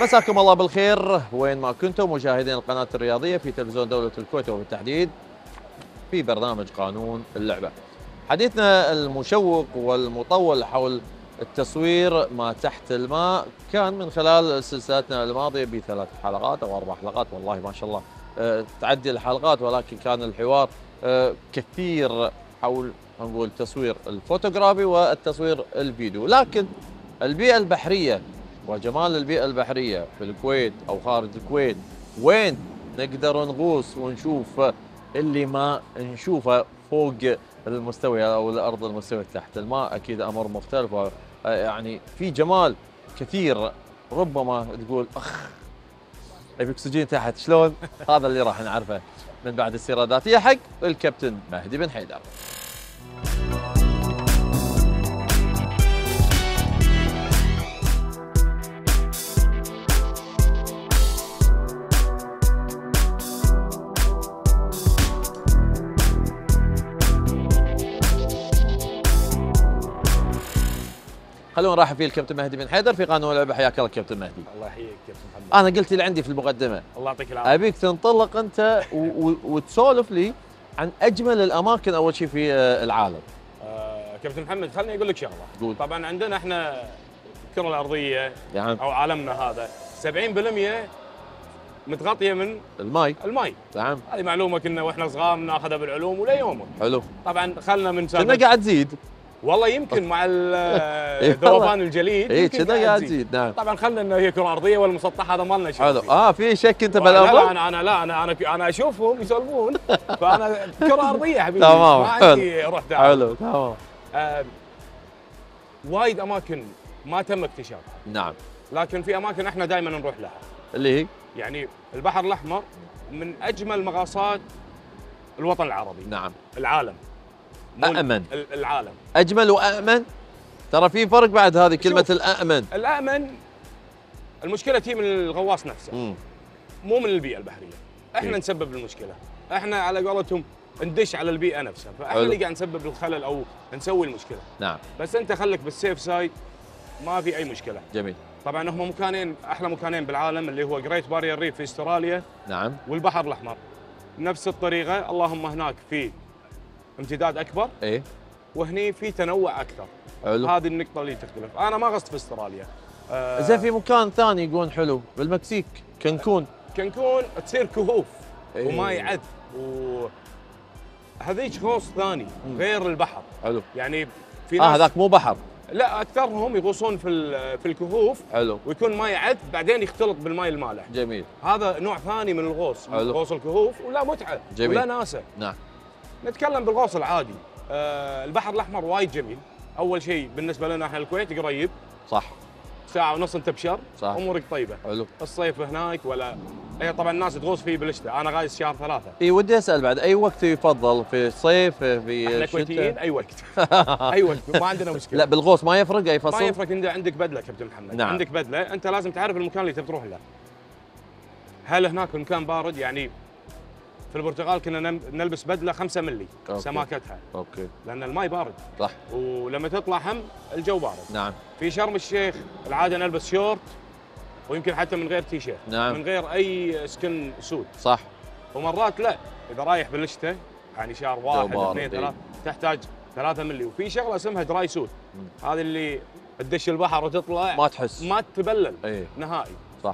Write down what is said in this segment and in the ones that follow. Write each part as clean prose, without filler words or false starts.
مساكم الله بالخير وين ما كنتم مشاهدين القناة الرياضية في تلفزيون دولة الكويت وبالتحديد في برنامج قانون اللعبة. حديثنا المشوق والمطول حول التصوير ما تحت الماء كان من خلال سلسلتنا الماضية ب3 حلقات أو 4 حلقات، والله ما شاء الله تعدي الحلقات، ولكن كان الحوار كثير حول نقول التصوير الفوتوغرافي والتصوير الفيديو. لكن البيئة البحرية وجمال البيئة البحرية في الكويت أو خارج الكويت، وين نقدر نغوص ونشوف اللي ما نشوفه فوق المستوى أو الأرض المستوى تحت الماء، أكيد أمر مختلف. يعني في جمال كثير، ربما تقول أخ أبي أكسجين تحت شلون. هذا اللي راح نعرفه من بعد السيرة الذاتية حق الكابتن مهدي بن حيدر. خلونا نرحب فيه الكابتن مهدي بن حيدر في قانون اللعبة. حياك الله كابتن مهدي. الله يحييك كابتن محمد. انا قلت اللي عندي في المقدمه، الله يعطيك العافيه. ابيك تنطلق انت وتسولف لي عن اجمل الاماكن اول شيء في العالم. كابتن محمد خليني اقول لك شغله. قول. طبعا عندنا احنا الكره الارضيه يعني او عالمنا هذا 70% متغطيه من الماي. نعم. هذه معلومه كنا واحنا صغار ناخذها بالعلوم ولا يومهم. حلو. طبعا خلنا من كنا قاعد تزيد. والله يمكن مع ذوبان الجليد. اي كنا قاعد تزيد. نعم. طبعا خلنا انه هي كره ارضيه والمسطح هذا مالنا شيء. حلو. في شك انت بالامر؟ لا انا اشوفهم يسولفون فانا كره ارضيه حبيبي. تمام. ما عندي روح دعوه. حلو تمام. وايد اماكن ما تم اكتشافها. نعم. لكن في اماكن احنا دائما نروح لها. اللي هي؟ يعني البحر الاحمر من اجمل مغاصات الوطن العربي. نعم. العالم. أأمن. العالم. اجمل وأأمن؟ ترى في فرق بعد هذه كلمة الأأمن. الأأمن المشكلة تي من الغواص نفسه. مو من البيئة البحرية. احنا نسبب المشكلة. احنا على قولتهم ندش على البيئة نفسها، فاحنا اللي قاعد نسبب الخلل او نسوي المشكلة. نعم. بس انت خليك بالسيف سايد ما في اي مشكلة. جميل. طبعا هم مكانين احلى مكانين بالعالم اللي هو جريت بارير ريف في استراليا. نعم. والبحر الاحمر. نفس الطريقة، اللهم هناك في امتداد اكبر. ايه. وهني في تنوع اكثر. حلو. هذه النقطة اللي تختلف. انا ما غصت في استراليا. زين في مكان ثاني يقول حلو بالمكسيك، كنكون تصير كهوف. إيه. وما يعد هذيك غوص ثاني غير البحر. حلو. يعني في ناس هذاك مو بحر. لا اكثرهم يغوصون في الكهوف. حلو. ويكون ما يعد بعدين يختلط بالماء المالح. جميل. هذا نوع ثاني من الغوص. حلو. غوص الكهوف ولا متعه. جميل. ولا ناسه. نعم. نتكلم بالغوص العادي. البحر الاحمر وايد جميل. اول شيء بالنسبه لنا احنا الكويت قريب. صح. ساعة ونص انت بشر. صح. امورك طيبة. حلو. الصيف هناك ولا طبعا الناس تغوص فيه بالشتاء، انا غايز شهر 3. اي ودي اسال بعد اي وقت يفضل، في الصيف في احنا كويتيين اي وقت. اي وقت ما عندنا مشكلة. لا بالغوص ما يفرق اي فصل؟ ما يفرق. انت عندك بدلة كابتن محمد. نعم. عندك بدلة، انت لازم تعرف المكان اللي تبي تروح له. هل هناك المكان بارد؟ يعني في البرتغال كنا نلبس بدلة 5 ملي سماكتها. اوكي. لان الماء بارد. صح. ولما تطلع هم الجو بارد. نعم. في شرم الشيخ العادة نلبس شورت ويمكن حتى من غير تي شيرت. نعم. من غير اي سكن سود. صح. ومرات لا، اذا رايح بالشتاء يعني شهر 1 2 3 تحتاج 3 ملي. وفي شغله اسمها دراي سوت. هذه اللي تدش البحر وتطلع ما تحس، ما تبلل. ايه. نهائي. صح.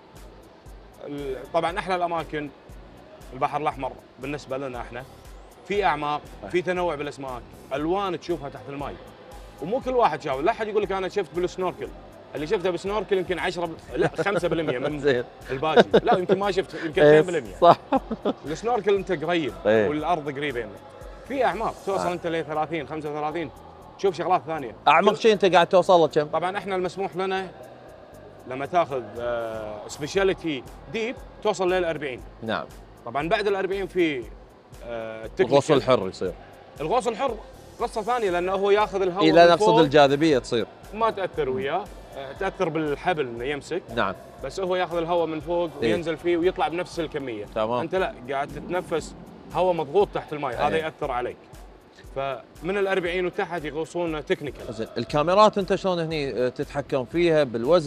طبعا احلى الاماكن البحر الاحمر بالنسبه لنا احنا في اعماق، في تنوع بالاسماك، الوان تشوفها تحت الماء. ومو كل واحد شاف، لا احد يقول لك انا شفت بالسنوركل. اللي شفته بالسنوركل يمكن 10 لا 5% من الباقي. لا يمكن ما شفت، يمكن 2%. صح. السنوركل انت قريب. ايه. والارض قريبه منك. في اعماق توصل انت ل 30 35 تشوف شغلات ثانيه. اعمق شيء انت قاعد توصل له كم؟ طبعا احنا المسموح لنا لما تاخذ سبيشاليتي ديب توصل لل 40. نعم. طبعا بعد ال 40 في الغوص الحر يصير. الغوص الحر قصه ثانيه لانه هو ياخذ الهواء. اي لا نقصد الجاذبيه تصير. ما تاثر وياه، تاثر بالحبل انه يمسك. نعم. بس هو ياخذ الهواء من فوق وينزل فيه ويطلع بنفس الكميه. تمام. انت لا قاعد تتنفس هواء مضغوط تحت الماء. هذا ياثر عليك. فمن ال 40 وتحت يغوصون تكنيكال. زين الكاميرات انت شلون هني تتحكم فيها بالوزن؟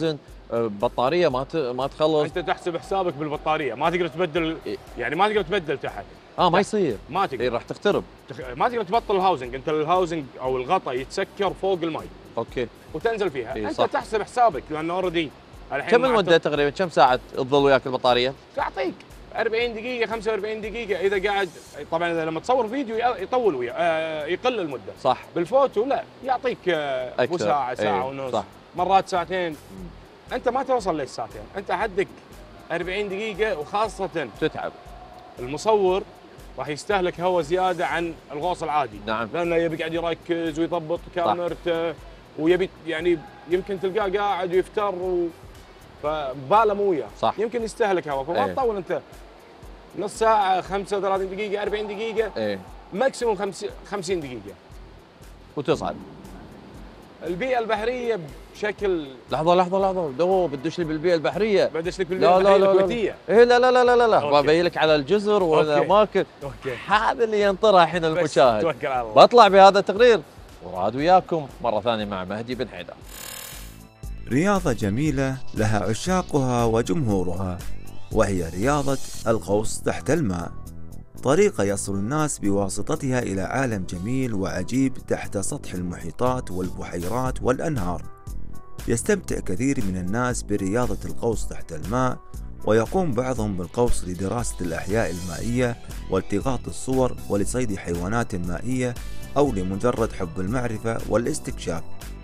بطاريه ما تخلص. انت تحسب حسابك بالبطاريه، ما تقدر تبدل، يعني ما تقدر تبدل تحت. ما يصير، ما تقدر. راح تخترب. ما تقدر تبطل الهاوزنج، انت الهاوزنج او الغطا يتسكر فوق المي. اوكي. وتنزل فيها. انت صح. تحسب حسابك لانه اوريدي الحين كم المده تقريبا؟ كم ساعه تظل وياك البطاريه؟ تعطيك 40 دقيقه 45 دقيقه اذا قاعد. طبعا اذا لما تصور فيديو يطول ويا يقل المده. صح. بالفوتو لا، يعطيك ساعه ساعه ونص. صح. مرات ساعتين. انت ما توصل للساعتين، انت حدك 40 دقيقه. وخاصه تتعب المصور راح يستهلك هواء زياده عن الغوص العادي. نعم. لانه يبي قاعد يركز ويضبط كاميرته، ويبي يعني يمكن تلقاه قاعد ويفتر فباله مو وياه. صح. يمكن يستهلك هواء، فما تطول انت نص ساعه 35 دقيقه 40 دقيقه. ماكسيموم 50 دقيقه وتصعد. البيئه البحريه بشكل. لحظه بتدش لي بالبيئه البحريه. بدش لك بالبيئه البحريه الكويتيه. ايه لا ببين لك على الجزر والاماكن. اوكي. هذا اللي ينطره الحين المشاهد. توكل على الله. بطلع بهذا التقرير وراد وياكم مره ثانيه مع مهدي بن حيدر. رياضة جميلة لها عشاقها وجمهورها، وهي رياضة الغوص تحت الماء، طريقة يصل الناس بواسطتها إلى عالم جميل وعجيب تحت سطح المحيطات والبحيرات والأنهار. يستمتع كثير من الناس برياضة الغوص تحت الماء، ويقوم بعضهم بالغوص لدراسة الأحياء المائية والتقاط الصور ولصيد حيوانات مائية، أو لمجرد حب المعرفة والاستكشاف.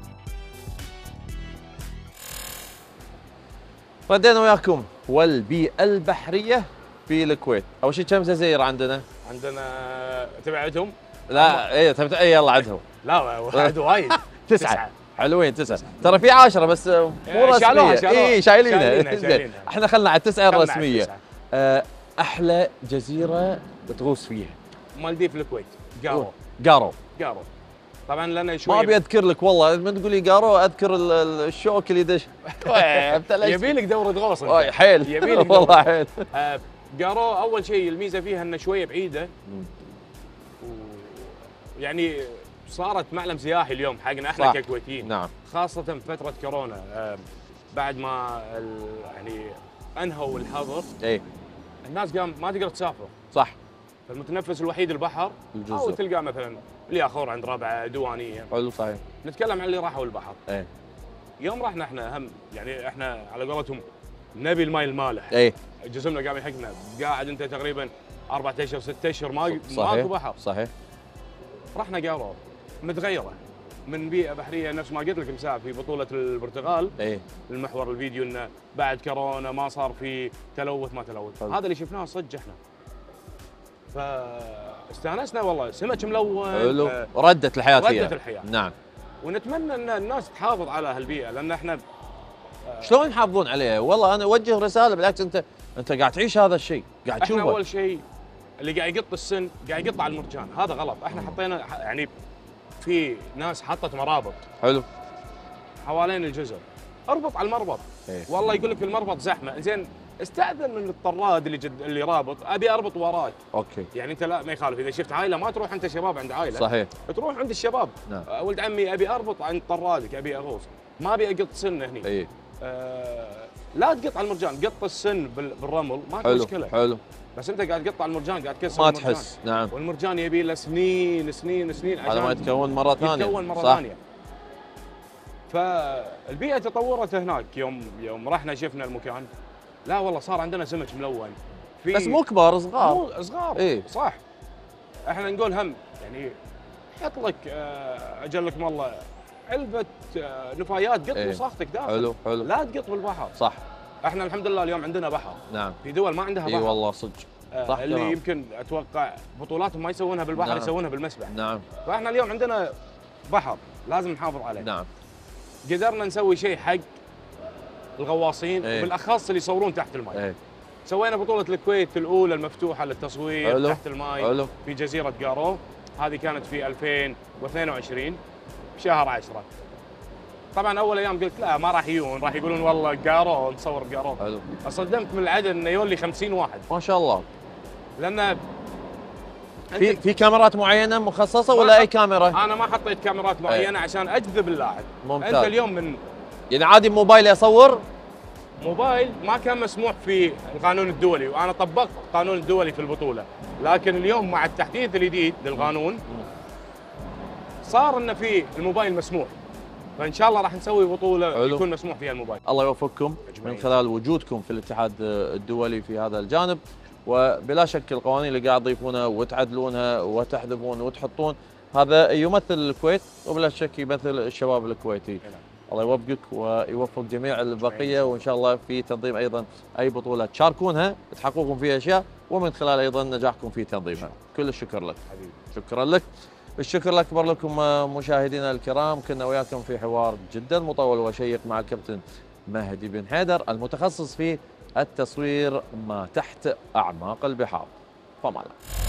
ردينا وياكم والبيئة البحرية في الكويت. أول شيء كم جزيرة عندنا؟ عندنا تبعتهم؟ لا يلا عدهم. لا وايد. 9. حلوين 9. ترى في 10 بس مو رسمية. شايلينها. احنا خلنا على 9 الرسمية. أحلى جزيرة بتغوص فيها؟ مالديف الكويت. قارو. طبعا لنا شوي. ما ابي اذكر لك والله، من تقول لي قارو اذكر الشوك اللي دش. يبي لك دوره غوص انت. حيل يبي لك والله حيل. قارو اول شيء الميزه فيها انه شويه بعيده، يعني صارت معلم سياحي اليوم حقنا احنا ككويتيين. نعم. خاصه بفتره كورونا، بعد ما يعني انهوا الحظر. الناس قام ما تقدر تسافر. صح. فالمتنفس الوحيد البحر، او تلقاه مثلا الياخور عند ربعه دوانيه. حلو صحيح. نتكلم عن اللي راحوا البحر. يوم رحنا احنا هم يعني احنا على قولتهم نبي الماء المالح. جسمنا قام يحكنا، قاعد انت تقريبا 4 اشهر 6 اشهر ماكو بحر. صحيح. رحنا قارو متغيره من بيئه بحريه نفس ما قلت لك مساء في بطوله البرتغال. المحور الفيديو انه بعد كورونا ما صار في تلوث ما تلوث. هذا اللي شفناه صدق احنا. فاستانسنا والله، سمك ملون. حلو. ردت الحياه فيها. ردت الحياه. نعم. ونتمنى ان الناس تحافظ على هالبيئه، لان احنا شلون يحافظون عليها؟ والله انا اوجه رساله، بالعكس انت قاعد تعيش هذا الشيء، قاعد تشوفه. احنا اول شيء اللي قاعد يقط السن قاعد يقط على المرجان، هذا غلط. احنا حطينا يعني في ناس حطت مرابط. حلو. حوالين الجزر، اربط على المربط. والله يقول لك المربط زحمه، زين استاذن من الطراد اللي رابط، ابي اربط وراك. اوكي. يعني انت لا ما يخالف، اذا شفت عائله ما تروح انت شباب عند عائله. صحيح. تروح عند الشباب. نعم. ولد عمي ابي اربط عند طرادك، ابي اغوص، ما ابي اقط سن هني. لا تقط على المرجان، قط السن بالرمل ما في مشكله. حلو. بس انت قاعد تقط على المرجان، قاعد تكسر ما المرجان. تحس. نعم. والمرجان يبي له سنين عشان هذا ما يتكون مره ثانيه. يتكون مره ثانيه. فالبيئه تطورت هناك. يوم رحنا شفنا المكان، لا والله صار عندنا سمك ملون. بس مو كبار، صغار. مو صغار. صح. احنا نقول هم يعني حط لك اجلكم الله علبه نفايات، قط وساختك داخل. حلو. لا تقط بالبحر. صح. احنا الحمد لله اليوم عندنا بحر. نعم. في دول ما عندها بحر. والله صدق. صح. اللي يمكن اتوقع بطولاتهم ما يسوونها بالبحر. نعم. يسوونها بالمسبح. نعم. فاحنا اليوم عندنا بحر لازم نحافظ عليه. نعم. قدرنا نسوي شيء حق الغواصين وبالاخص اللي يصورون تحت الماء. سوينا بطولة الكويت الأولى المفتوحة للتصوير تحت الماء في جزيرة قارو. هذه كانت في 2022 بشهر 10. طبعا أول أيام قلت لا ما راح يجون، راح يقولون والله قارو نصور بقارو. حلو. صدمت من العدد إنه يولي 50 واحد. ما شاء الله. لأن في كاميرات معينة مخصصة ولا أي كاميرا؟ أنا ما حطيت كاميرات معينة عشان أجذب اللاعب. ممتاز. أنت اليوم من يعني عادي موبايلي أصور؟ موبايل ما كان مسموح في القانون الدولي، وانا طبقت القانون الدولي في البطوله، لكن اليوم مع التحديث الجديد للقانون صار ان في الموبايل مسموح، فان شاء الله راح نسوي بطوله حلو. يكون مسموح فيها الموبايل. الله يوفقكم من خلال وجودكم في الاتحاد الدولي في هذا الجانب، وبلا شك القوانين اللي قاعد تضيفونها وتعدلونها وتحذفون وتحطون هذا يمثل الكويت، وبلا شك يمثل الشباب الكويتي. الله يوفقك ويوفق جميع البقيه، وان شاء الله في تنظيم ايضا اي بطوله تشاركونها تحققون فيها اشياء، ومن خلال ايضا نجاحكم في تنظيمها. كل الشكر لك. حبيبي. شكرا لك. الشكر الأكبر لكم مشاهدينا الكرام، كنا وياكم في حوار جدا مطول وشيق مع الكابتن مهدي بن حيدر المتخصص في التصوير ما تحت أعماق البحار. فما الله.